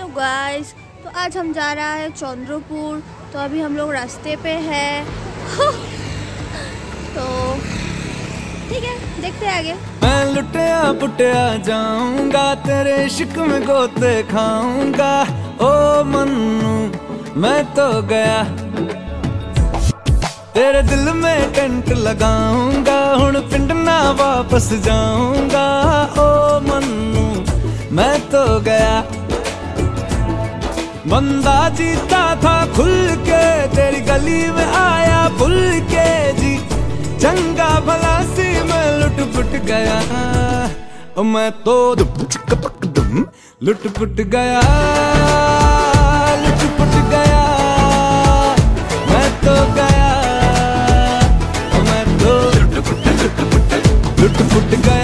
Guys, तो आज हम जा रहा है चंद्रपुर। तो अभी हम लोग रास्ते पे हैं। तो ठीक है, देखते हैं आगे। मैं लुटिया पुटिया जाऊंगा, तेरे इश्क में गोते खाऊंगा। ओ मन्नू मैं तो गया, तेरे दिल में टेंट लगाऊंगा। हुण पिंड ना वापस जाऊंगा। ओ मन्नू मैं तो गया, बंदा जीता था खुल के, तेरी गली में आया भूल के जी। चंगा भला सी मैं लुट पुट गया, मैं तो लुट पुट गया, लुट पुट गया। मैं तो गया, मैं तो लुट पुट गया।